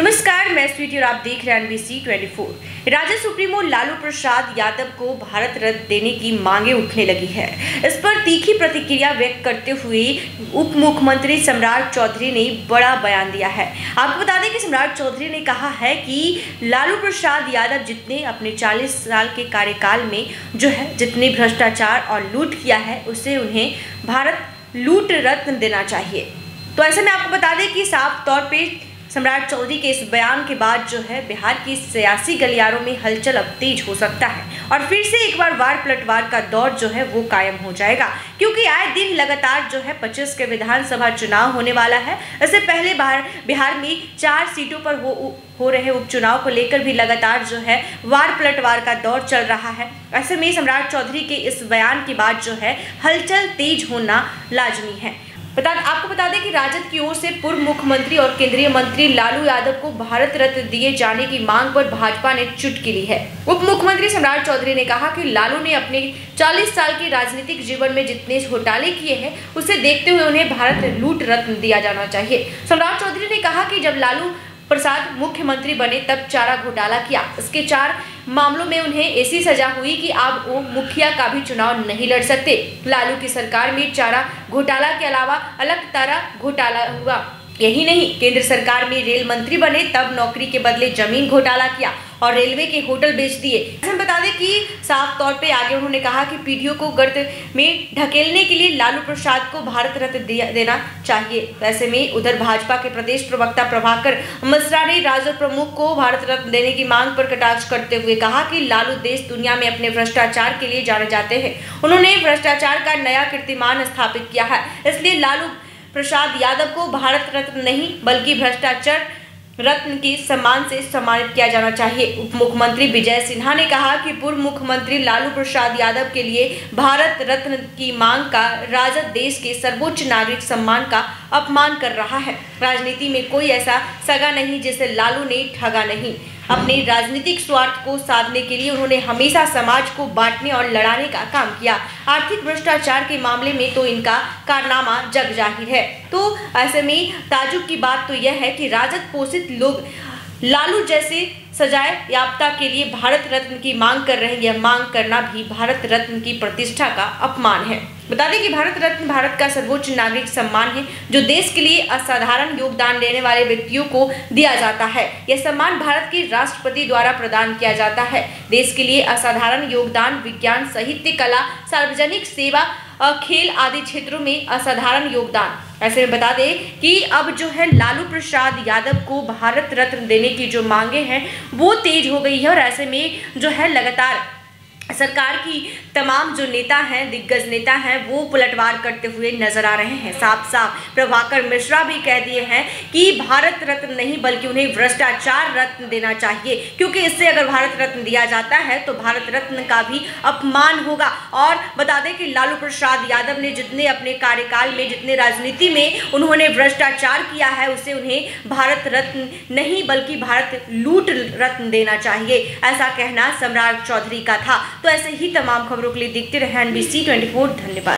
नमस्कार, मैं स्वीटी और आप देख रहे हैं NBC 24। राजद सुप्रीमो लालू प्रसाद यादव को भारत रत्न देने की मांगे उठने लगी है। इस पर तीखी प्रतिक्रिया व्यक्त करते हुए उप मुख्यमंत्री सम्राट चौधरी ने बड़ा बयान दिया है। आपको बता दें कि सम्राट चौधरी ने कहा है कि लालू प्रसाद यादव जितने अपने 40 साल के कार्यकाल में जितने भ्रष्टाचार और लूट किया है, उसे उन्हें भारत लूट रत्न देना चाहिए। तो ऐसे में आपको बता दें कि साफ तौर पे सम्राट चौधरी के इस बयान के बाद बिहार की सियासी गलियारों में हलचल अब तेज हो सकता है और फिर से एक बार वार पलटवार का दौर वो कायम हो जाएगा, क्योंकि आए दिन लगातार 25 के विधानसभा चुनाव होने वाला है। इससे पहले बिहार में 4 सीटों पर हो रहे उपचुनाव को लेकर भी लगातार वार पलटवार का दौर चल रहा है। ऐसे में सम्राट चौधरी के इस बयान के बाद हलचल तेज होना लाजमी है। आपको बता दें कि राजद की ओर से पूर्व मुख्यमंत्री और केंद्रीय मंत्री लालू यादव को भारत रत्न दिए जाने की मांग पर भाजपा ने चुटकी ली है। उप मुख्यमंत्री सम्राट चौधरी ने कहा कि लालू ने अपने 40 साल के राजनीतिक जीवन में जितने घोटाले किए हैं, उसे देखते हुए उन्हें भारत लूट रत्न दिया जाना चाहिए। सम्राट चौधरी ने कहा कि जब लालू प्रसाद मुख्यमंत्री बने तब चारा घोटाला किया। इसके 4 मामलों में उन्हें ऐसी सजा हुई कि अब वो मुखिया का भी चुनाव नहीं लड़ सकते। लालू की सरकार में चारा घोटाला के अलावा अलग तरह घोटाला हुआ। यही नहीं, केंद्र सरकार में रेल मंत्री बने तब नौकरी के बदले जमीन घोटाला किया और रेलवे के होटल बेच दिए। हम बता दें कि साफ तौर पे आगे उन्होंने कहा कि पीढ़ियों को गर्त में ढकेलने के लिए लालू प्रसाद को भारत रत्न देना चाहिए। वैसे में उधर भाजपा के प्रदेश प्रवक्ता प्रभाकर मिश्रा ने राजद प्रमुख को भारत रत्न देने की मांग पर कटाक्ष करते हुए कहा कि लालू देश दुनिया में अपने भ्रष्टाचार के लिए जाने जाते हैं। उन्होंने भ्रष्टाचार का नया कीर्तिमान स्थापित किया है, इसलिए लालू प्रसाद यादव को भारत रत्न नहीं बल्कि भ्रष्टाचार रत्न के सम्मान से सम्मानित किया जाना चाहिए। उप मुख्यमंत्री विजय सिन्हा ने कहा कि पूर्व मुख्यमंत्री लालू प्रसाद यादव के लिए भारत रत्न की मांग का राजद देश के सर्वोच्च नागरिक सम्मान का अपमान कर रहा है। राजनीति में कोई ऐसा सगा नहीं जिसे लालू ने ठगा नहीं। अपने राजनीतिक स्वार्थ को साधने के लिए उन्होंने हमेशा समाज को बांटने और लड़ाने का काम किया। आर्थिक भ्रष्टाचार के मामले में तो इनका कारनामा जग जाहिर है। तो ऐसे में ताजुब की बात तो यह है कि राजद पोषित लोग लालू जैसे सजाए याफ्ता के लिए भारत रत्न की मांग कर रहे हैं। यह मांग करना भी भारत रत्न की प्रतिष्ठा का अपमान है। बता दें कि भारत रत्न भारत का सर्वोच्च नागरिक सम्मान है, जो देश के लिए असाधारण योगदान देने वाले व्यक्तियों को दिया जाता है। यह सम्मान भारत के राष्ट्रपति द्वारा प्रदान किया जाता है। देश के लिए असाधारण योगदान, विज्ञान, साहित्य, कला, सार्वजनिक सेवा, खेल आदि क्षेत्रों में असाधारण योगदान। ऐसे में बता दें कि अब लालू प्रसाद यादव को भारत रत्न देने की जो मांगे हैं वो तेज हो गई है और ऐसे में लगातार सरकार की तमाम जो नेता हैं, दिग्गज नेता हैं, वो पलटवार करते हुए नजर आ रहे हैं। साफ साफ प्रभाकर मिश्रा भी कह दिए हैं कि भारत रत्न नहीं बल्कि उन्हें भ्रष्टाचार रत्न देना चाहिए, क्योंकि इससे अगर भारत रत्न दिया जाता है तो भारत रत्न का भी अपमान होगा। और बता दें कि लालू प्रसाद यादव ने जितने अपने कार्यकाल में, जितने राजनीति में उन्होंने भ्रष्टाचार किया है, उसे उन्हें भारत रत्न नहीं बल्कि भारत लूट रत्न देना चाहिए, ऐसा कहना सम्राट चौधरी का था। तो ऐसे ही तमाम खबरों के लिए देखते रहे NBC 24। धन्यवाद।